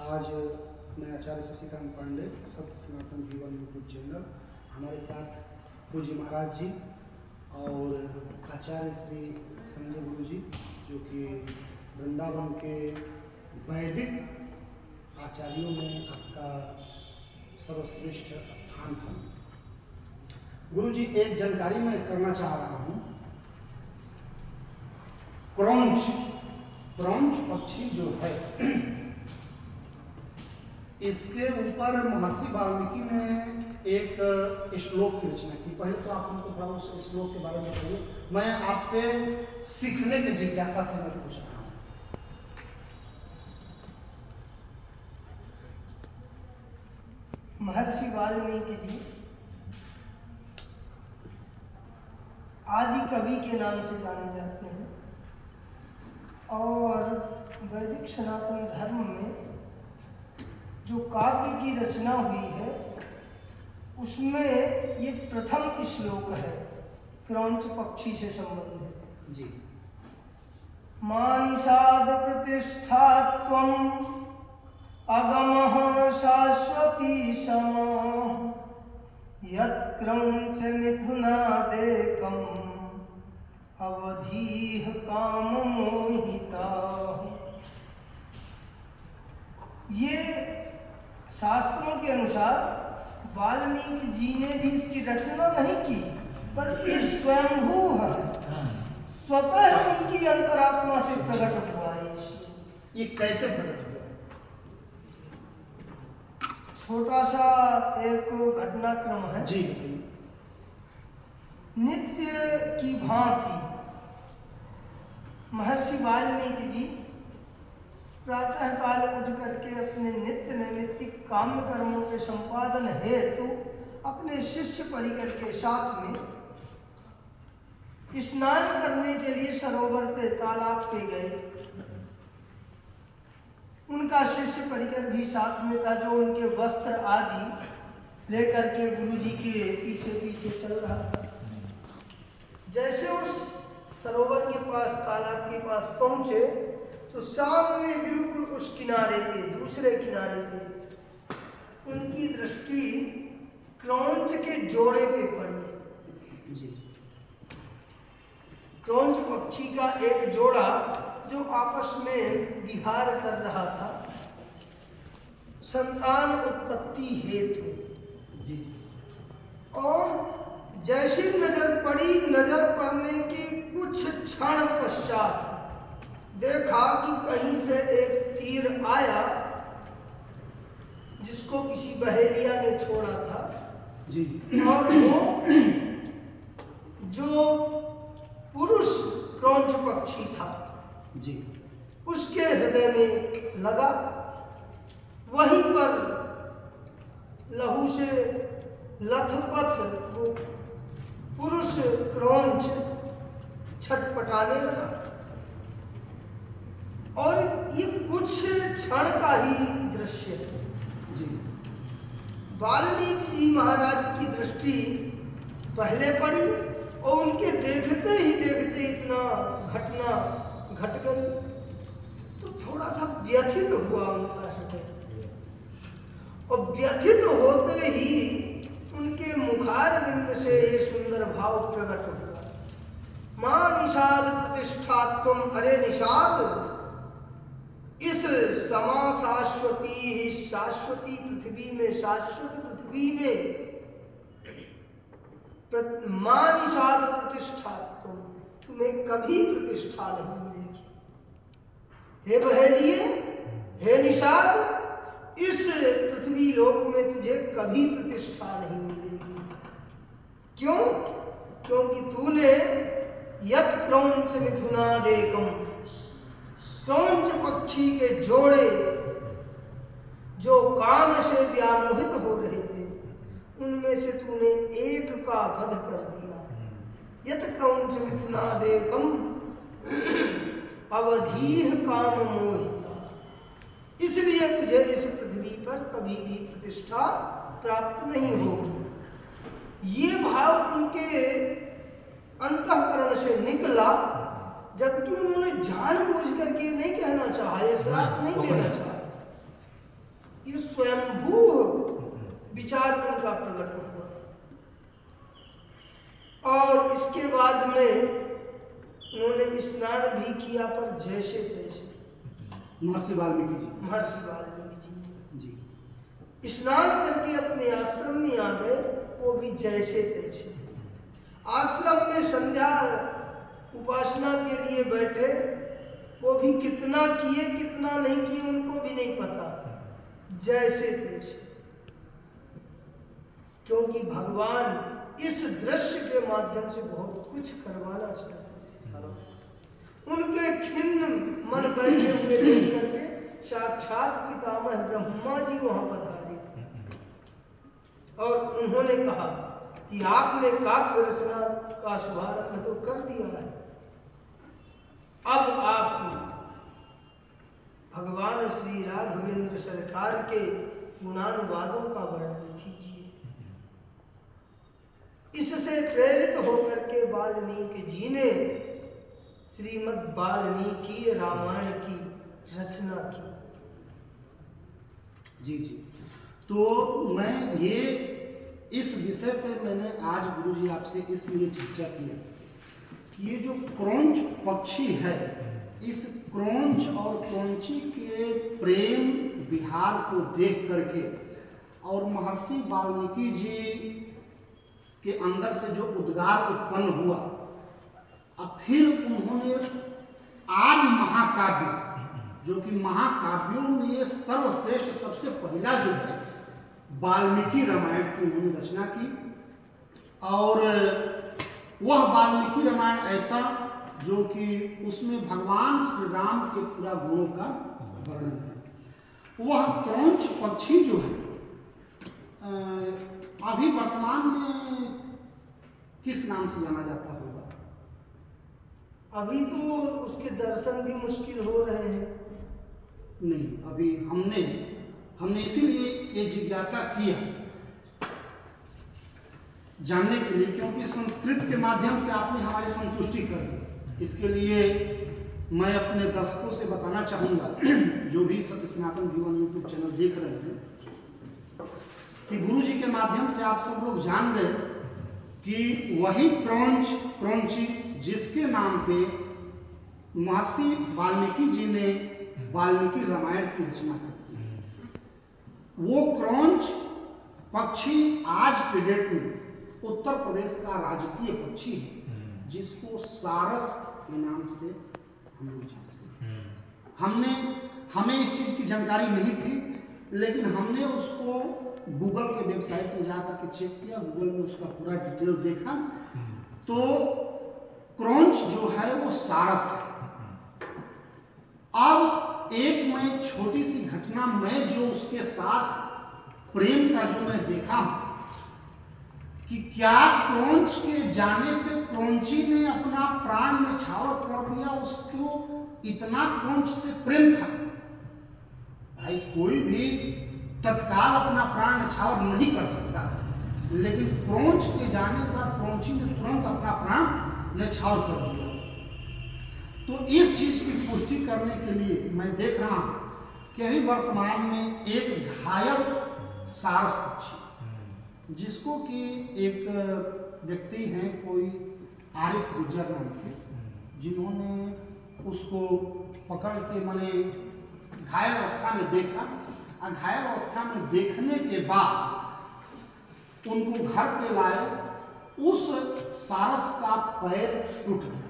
आज मैं आचार्य शशिकांत पांडे, सत्य सनातन जीवन यूट्यूब चैनल, हमारे साथ गुरु जी महाराज जी और आचार्य श्री संजय गुरु जी, जो कि वृंदावन के वैदिक आचार्यों में आपका सर्वश्रेष्ठ स्थान था। गुरु जी, एक जानकारी मैं करना चाह रहा हूँ। क्रौंच पक्षी जो है, इसके ऊपर महर्षि वाल्मीकि ने एक श्लोक की रचना की। पहले तो आप हमको थोड़ा उस श्लोक के बारे में बताइए। मैं आपसे सीखने की जिज्ञासा से मैं पूछ रहा हूँ। महर्षि वाल्मीकि जी आदि कवि के नाम से जाने जाते हैं और वैदिक सनातन धर्म में जो काव्य की रचना हुई है उसमें ये प्रथम श्लोक है क्रौंच पक्षी से संबंधित। जी। मानिषाद प्रतिष्ठात्वम् अगमः शाश्वती समः यत्क्रौंच मिथुनादेकम् अवधीः काम मोहिता। ये शास्त्रों के अनुसार वाल्मीकि जी ने भी इसकी रचना नहीं की, बल्कि स्वयंभू है, स्वतः उनकी अंतरात्मा से प्रकट हुआ है। ये कैसे प्रकट हुआ? छोटा सा एक घटनाक्रम है। जी। नित्य की भांति महर्षि वाल्मीकि जी प्रातः काल उठ करके अपने नित्य नैमित्तिक काम्य कर्मों के संपादन हेतु अपने शिष्य परिकर के साथ में स्नान करने के लिए सरोवर पे तालाब पे गए। उनका शिष्य परिकर भी साथ में था, जो उनके वस्त्र आदि लेकर के गुरु जी के पीछे पीछे चल रहा था। जैसे उस सरोवर के पास, तालाब के पास पहुंचे तो सामने बिल्कुल उस किनारे पे, दूसरे किनारे पे उनकी दृष्टि क्रौंच के जोड़े पे पड़ी। जी। क्रौंच पक्षी का एक जोड़ा जो आपस में विहार कर रहा था संतान उत्पत्ति हेतु। जी। और जैसी नजर पड़ी, नजर पड़ने के कुछ क्षण पश्चात देखा कि कहीं से एक तीर आया जिसको किसी बहेलिया ने छोड़ा था। जी। और वो जो पुरुष क्रौंच पक्षी था, जी, उसके हृदय में लगा। वहीं पर लहू से लथपथ वो पुरुष क्रौंच छटपटाने लगा। और ये कुछ क्षण का ही दृश्य है। जी। वाल्मीकि जी महाराज की दृष्टि पहले पड़ी और उनके देखते ही देखते इतना घटना घट गई तो थोड़ा सा व्यथित हुआ उनका हृदय। और व्यथित होते ही उनके मुखारविंद से ये सुंदर भाव प्रकट हुआ। मां निषाद प्रतिष्ठात्वम्, अरे निषाद, इस समा शाश्वती, शाश्वती पृथ्वी में, शाश्वत पृथ्वी में मां निषाद प्रतिष्ठात्वम्, तुम्हें कभी प्रतिष्ठा नहीं मिलेगी। हे बहेलिए, हे निषाद, इस पृथ्वी लोक में तुझे कभी प्रतिष्ठा नहीं मिलेगी। क्यों? क्योंकि तूने यत् क्रौंच मिथुनादेकम्, क्रौंच पक्षी के जोड़े जो काम से व्यामोहित हो रहे थे, उनमें से तूने एक का वध कर दिया। यत् क्रौंच मिथुनादेकम् अवधीः काम मोहिता, इसलिए तुझे इस पृथ्वी पर कभी भी प्रतिष्ठा प्राप्त नहीं होगी। ये भाव उनके अंतःकरण से निकला, जबकि उन्होंने जानबूझ करके नहीं कहना चाहा, ये श्राप नहीं देना चाहा। उसके बाद में उन्होंने स्नान भी किया, पर जैसे तैसे। महर्षि वाल्मीकि जी। महर्षि वाल्मीकि जी जी। स्नान करके अपने आश्रम में आ गए, वो भी जैसे तैसे। आश्रम में संध्या उपासना के लिए बैठे, वो भी कितना किए कितना नहीं किए उनको भी नहीं पता, जैसे तैसे। क्योंकि भगवान इस दृश्य के माध्यम से बहुत कुछ करवाना चाहते थे। उनके खिन्न मन बैठे हुए देख करके साक्षात पितामह ब्रह्मा जी वहां पधारे और उन्होंने कहा कि आपने काव्य रचना का शुभारंभ तो कर दिया है, अब आप भगवान श्री राघवेंद्र सरकार के गुणानुवादों का वर्णन कीजिए। इससे प्रेरित होकर के वाल्मीकि जी ने श्रीमद् वाल्मीकि रामायण की रचना की। जी जी। तो मैं ये इस विषय पे मैंने आज गुरुजी आपसे इसलिए चर्चा किया कि ये जो क्रौंच पक्षी है, इस क्रौंच और क्रौंची के प्रेम विहार को देख करके और महर्षि वाल्मीकि जी के अंदर से जो उद्गार उत्पन्न हुआ, अब फिर उन्होंने आदि महाकाव्य, जो कि महाकाव्यों में सर्वश्रेष्ठ सबसे पहला जो है वाल्मीकि रामायण की उन्होंने रचना की। और वह वाल्मीकि रामायण ऐसा जो कि उसमें भगवान श्री राम के पूरा गुणों का वर्णन है। वह क्रौंच पक्षी जो है अभी वर्तमान में किस नाम से जाना जाता होगा? अभी तो उसके दर्शन भी मुश्किल हो रहे हैं। नहीं, अभी हमने इसीलिए ये जिज्ञासा किया जानने के लिए, क्योंकि संस्कृत के माध्यम से आपने हमारी संतुष्टि कर दी। इसके लिए मैं अपने दर्शकों से बताना चाहूँगा, जो भी सत्य सनातन जीवन यूट्यूब चैनल देख रहे हैं, कि गुरु जी के माध्यम से आप सब लोग जान गए कि वही क्रौंची जिसके नाम पे महर्षि वाल्मीकि जी ने वाल्मीकि रामायण की रचना करती है, वो क्रौंच पक्षी आज के डेट में उत्तर प्रदेश का राजकीय पक्षी है, जिसको सारस के नाम से हम लोग जानते हैं। हमें इस चीज़ की जानकारी नहीं थी, लेकिन हमने उसको गूगल के वेबसाइट में जाकर के चेक किया, गूगल में उसका पूरा डिटेल देखा, तो क्रौंच जो है वो सारस है। अब एक मैं छोटी सी घटना, मैं जो उसके साथ प्रेम का जो मैं देखा कि क्या क्रौंच के जाने पे क्रौंची ने अपना प्राण न्यौछावर कर दिया, उसको इतना क्रौंच से प्रेम था। भाई कोई भी तत्काल अपना प्राण न्यौछावर नहीं कर सकता है, लेकिन क्रौंच के जाने के बाद क्रौंची ने तुरंत अपना प्राण न्यौछावर कर दिया। तो इस चीज की पुष्टि करने के लिए मैं देख रहा हूं कि अभी वर्तमान में एक घायल सारस पक्षी, जिसको कि एक व्यक्ति हैं कोई आरिफ गुज्जर नाम के, जिन्होंने उसको पकड़ के मैंने घायल अवस्था में देखा, और घायल अवस्था में देखने के बाद उनको घर पे लाए। उस सारस का पैर टूट गया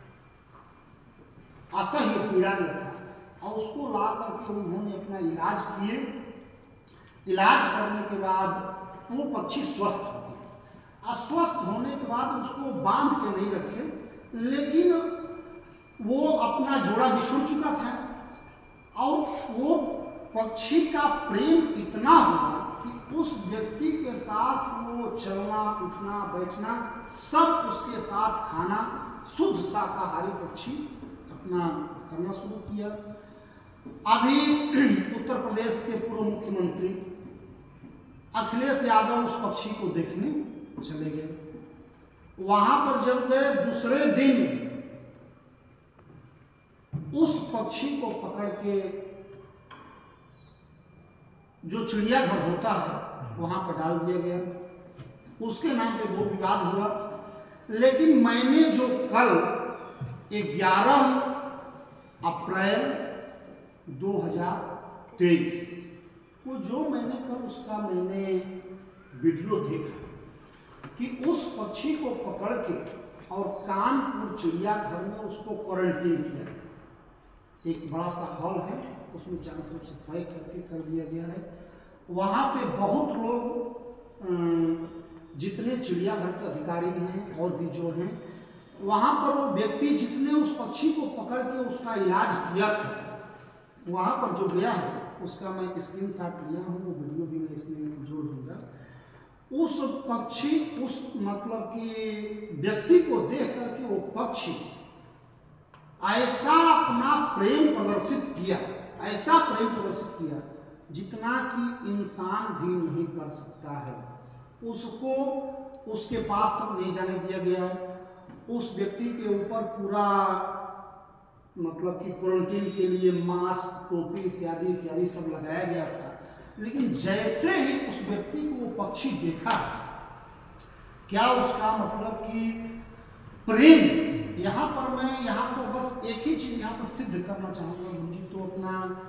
था, असह्य पीड़ा में था, और उसको ला करके उन्होंने अपना इलाज किए। इलाज करने के बाद वो पक्षी स्वस्थ हो गया। अस्वस्थ होने के बाद उसको बांध के नहीं रखे, लेकिन वो अपना जोड़ा बिछुड़ चुका था, और वो पक्षी का प्रेम इतना हुआ कि उस व्यक्ति के साथ वो चलना उठना बैठना सब उसके साथ, खाना शुद्ध शाकाहारी पक्षी अपना करना शुरू किया। अभी उत्तर प्रदेश के पूर्व मुख्यमंत्री अखिलेश यादव उस पक्षी को देखने चले गए। वहां पर जब गए, दूसरे दिन उस पक्षी को पकड़ के जो चिड़ियाघर होता है वहां पर डाल दिया गया। उसके नाम पे वो विवाद हुआ। लेकिन मैंने जो कल 11 अप्रैल 2023 को जो मैंने कल उसका मैंने वीडियो देखा कि उस पक्षी को पकड़ के और कानपुर चिड़ियाघर में उसको क्वारंटीन किया गया। एक बड़ा सा हॉल है, उसमें चारों तरफ से पैक करके कर दिया गया है। वहाँ पे बहुत लोग जितने चिड़ियाघर के अधिकारी हैं और भी जो हैं, वहाँ पर वो व्यक्ति जिसने उस पक्षी को पकड़ के उसका इलाज किया था, वहाँ पर जो गया है उसका मैं स्क्रीनशॉट लिया हूँ, वो वीडियो भी मैं इसमें जोड़ दूंगा। उस पक्षी, उस मतलब कि व्यक्ति को देख करके वो पक्षी ऐसा अपना प्रेम प्रदर्शित किया, ऐसा प्रेम प्रदर्शित किया जितना कि इंसान भी नहीं कर सकता है। उसको उसके पास तक नहीं जाने दिया गया। उस व्यक्ति के ऊपर पूरा मतलब कि क्वारंटीन के लिए मास्क, टोपी इत्यादि इत्यादि सब लगाया गया था। लेकिन जैसे ही उस व्यक्ति को वो पक्षी देखा, क्या उसका मतलब कि प्रेम, यहाँ पर मैं यहाँ पर बस एक ही चीज यहाँ पर सिद्ध करना चाहूँगा गुरुजी, तो अपना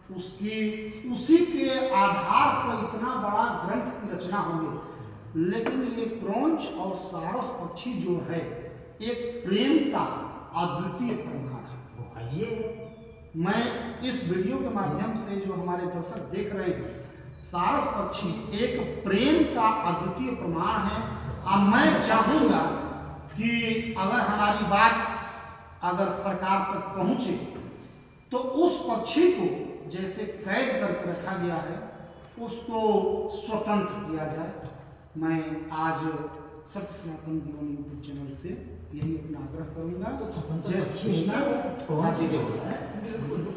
उसी के आधार पर इतना बड़ा ग्रंथ की रचना होगी। लेकिन ये क्रौंच और सारस पक्षी जो है एक प्रेम का अद्वितीय प्रमाण है। आइए मैं इस वीडियो के माध्यम से जो हमारे दर्शक देख रहे हैं, सारस पक्षी एक प्रेम का अद्वितीय प्रमाण है। अब मैं चाहूँगा कि अगर हमारी बात अगर सरकार तक पहुँचे तो उस पक्षी को जैसे कैद करके रखा गया है उसको स्वतंत्र किया जाए। मैं आज सत्य सनातन जीवन यूट्यूब चैनल से यही अपना आग्रह करूँगा। जय श्री कृष्ण।